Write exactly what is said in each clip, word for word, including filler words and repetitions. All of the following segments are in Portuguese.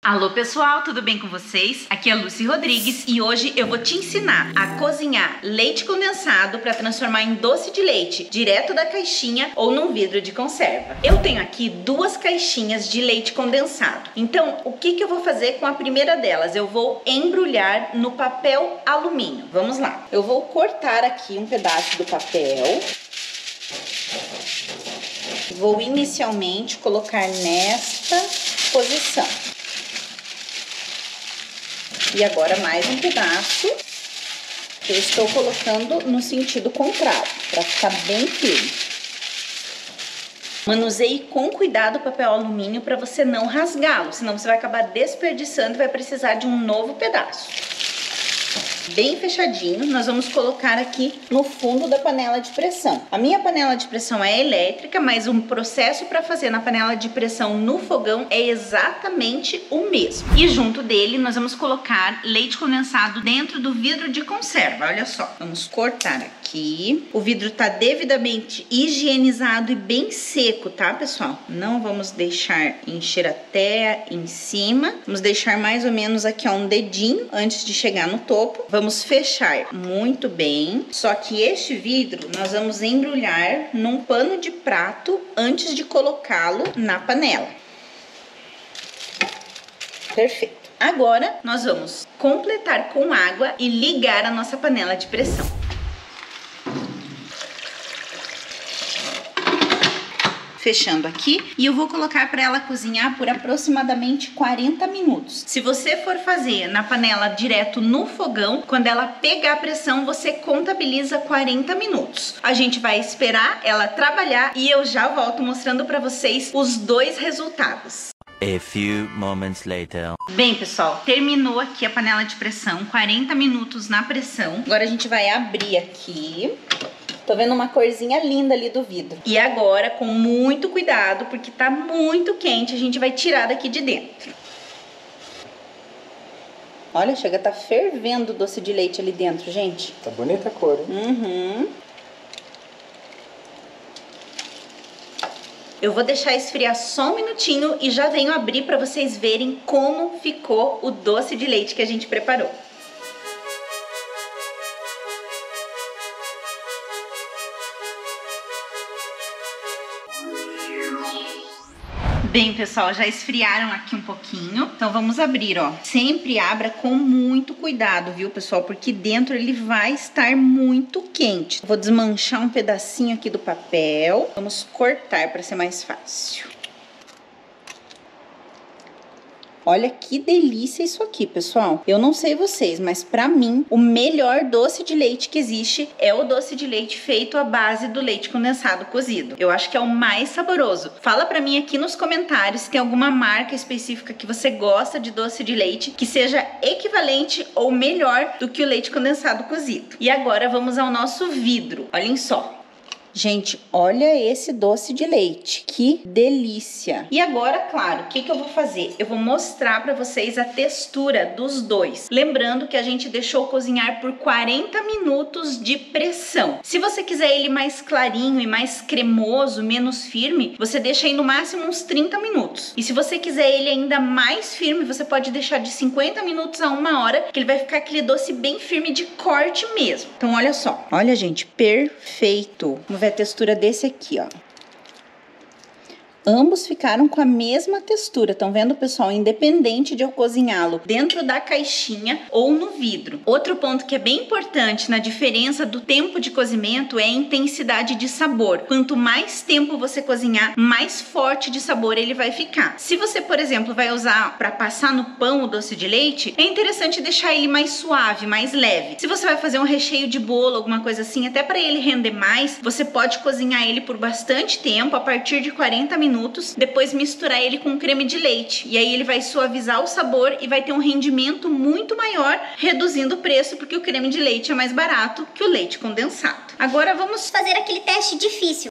Alô pessoal, tudo bem com vocês? Aqui é a Lucy Rodrigues e hoje eu vou te ensinar a cozinhar leite condensado para transformar em doce de leite direto da caixinha ou num vidro de conserva. Eu tenho aqui duas caixinhas de leite condensado. Então, o que que eu vou fazer com a primeira delas? Eu vou embrulhar no papel alumínio. Vamos lá. Eu vou cortar aqui um pedaço do papel. Vou inicialmente colocar nesta posição. E agora mais um pedaço que eu estou colocando no sentido contrário, para ficar bem firme. Manuseie com cuidado o papel alumínio para você não rasgá-lo, senão você vai acabar desperdiçando e vai precisar de um novo pedaço. Bem fechadinho, nós vamos colocar aqui no fundo da panela de pressão. A minha panela de pressão é elétrica, mas o processo para fazer na panela de pressão no fogão é exatamente o mesmo. E junto dele nós vamos colocar leite condensado dentro do vidro de conserva, olha só. Vamos cortar aqui. O vidro tá devidamente higienizado e bem seco, tá, pessoal? Não vamos deixar encher até em cima. Vamos deixar mais ou menos aqui, ó, um dedinho antes de chegar no topo. Vamos fechar muito bem, só que este vidro nós vamos embrulhar num pano de prato antes de colocá-lo na panela. Perfeito. Agora nós vamos completar com água e ligar a nossa panela de pressão. Fechando aqui, e eu vou colocar para ela cozinhar por aproximadamente quarenta minutos. Se você for fazer na panela direto no fogão, quando ela pegar a pressão, você contabiliza quarenta minutos. A gente vai esperar ela trabalhar e eu já volto mostrando para vocês os dois resultados. A few moments later. Bem, pessoal, terminou aqui a panela de pressão, quarenta minutos na pressão. Agora a gente vai abrir aqui. Tô vendo uma corzinha linda ali do vidro. E agora, com muito cuidado, porque tá muito quente, a gente vai tirar daqui de dentro. Olha, chega a tá fervendo o doce de leite ali dentro, gente. Tá bonita a cor, hein? Uhum. Eu vou deixar esfriar só um minutinho e já venho abrir pra vocês verem como ficou o doce de leite que a gente preparou. Bem, pessoal, já esfriaram aqui um pouquinho, então vamos abrir, ó. Sempre abra com muito cuidado, viu, pessoal? Porque dentro ele vai estar muito quente. Vou desmanchar um pedacinho aqui do papel. Vamos cortar para ser mais fácil. Olha que delícia isso aqui, pessoal. Eu não sei vocês, mas pra mim, o melhor doce de leite que existe é o doce de leite feito à base do leite condensado cozido. Eu acho que é o mais saboroso. Fala pra mim aqui nos comentários se tem alguma marca específica que você gosta de doce de leite que seja equivalente ou melhor do que o leite condensado cozido. E agora vamos ao nosso vidro. Olhem só. Gente, olha esse doce de leite, que delícia! E agora, claro, o que que eu vou fazer? Eu vou mostrar para vocês a textura dos dois. Lembrando que a gente deixou cozinhar por quarenta minutos de pressão. Se você quiser ele mais clarinho e mais cremoso, menos firme, você deixa aí no máximo uns trinta minutos. E se você quiser ele ainda mais firme, você pode deixar de cinquenta minutos a uma hora, que ele vai ficar aquele doce bem firme de corte mesmo. Então, olha só. Olha, gente, perfeito! Vamos ver a textura desse aqui, ó. Ambos ficaram com a mesma textura, estão vendo, pessoal? Independente de eu cozinhá-lo dentro da caixinha ou no vidro. Outro ponto que é bem importante na diferença do tempo de cozimento é a intensidade de sabor. Quanto mais tempo você cozinhar, mais forte de sabor ele vai ficar. Se você, por exemplo, vai usar para passar no pão o doce de leite, é interessante deixar ele mais suave, mais leve. Se você vai fazer um recheio de bolo, alguma coisa assim, até para ele render mais, você pode cozinhar ele por bastante tempo, a partir de quarenta minutos. Depois misturar ele com creme de leite. E aí ele vai suavizar o sabor e vai ter um rendimento muito maior, reduzindo o preço, porque o creme de leite é mais barato que o leite condensado. Agora vamos fazer aquele teste difícil.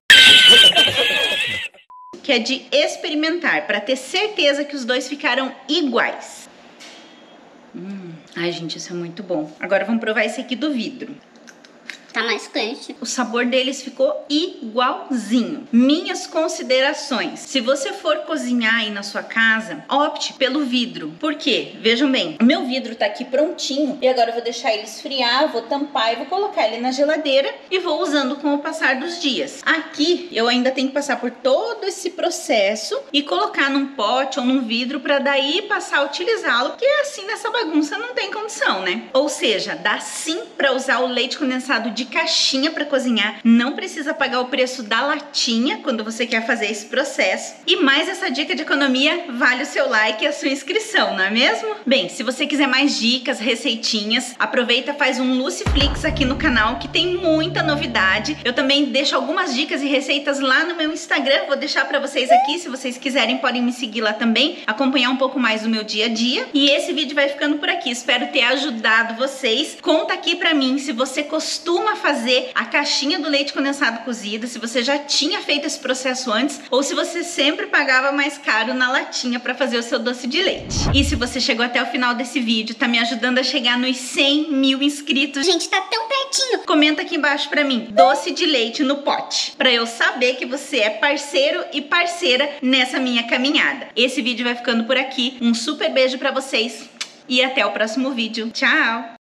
Que é de experimentar, para ter certeza que os dois ficaram iguais. Hum. Ai, gente, isso é muito bom. Agora vamos provar esse aqui do vidro. Tá mais quente. O sabor deles ficou igualzinho. Minhas considerações. Se você for cozinhar aí na sua casa, opte pelo vidro. Por quê? Vejam bem, o meu vidro tá aqui prontinho e agora eu vou deixar ele esfriar, vou tampar e vou colocar ele na geladeira e vou usando com o passar dos dias. Aqui eu ainda tenho que passar por todo esse processo e colocar num pote ou num vidro para daí passar a utilizá-lo, porque assim nessa bagunça não tem condição, né? Ou seja, dá sim para usar o leite condensado de caixinha para cozinhar, não precisa pagar o preço da latinha quando você quer fazer esse processo. E mais essa dica de economia vale o seu like e a sua inscrição, não é mesmo? Bem, se você quiser mais dicas, receitinhas, aproveita, faz um Luciflix aqui no canal que tem muita novidade. Eu também deixo algumas dicas e receitas lá no meu Instagram, vou deixar para vocês aqui, se vocês quiserem podem me seguir lá também, acompanhar um pouco mais do meu dia a dia. E esse vídeo vai ficando por aqui, espero ter ajudado vocês. Conta aqui pra mim se você costuma fazer a caixinha do leite condensado cozido, se você já tinha feito esse processo antes ou se você sempre pagava mais caro na latinha para fazer o seu doce de leite. E se você chegou até o final desse vídeo, tá me ajudando a chegar nos cem mil inscritos. Gente, tá tão pertinho. Comenta aqui embaixo pra mim, doce de leite no pote, pra eu saber que você é parceiro e parceira nessa minha caminhada. Esse vídeo vai ficando por aqui, um super beijo pra vocês e até o próximo vídeo. Tchau!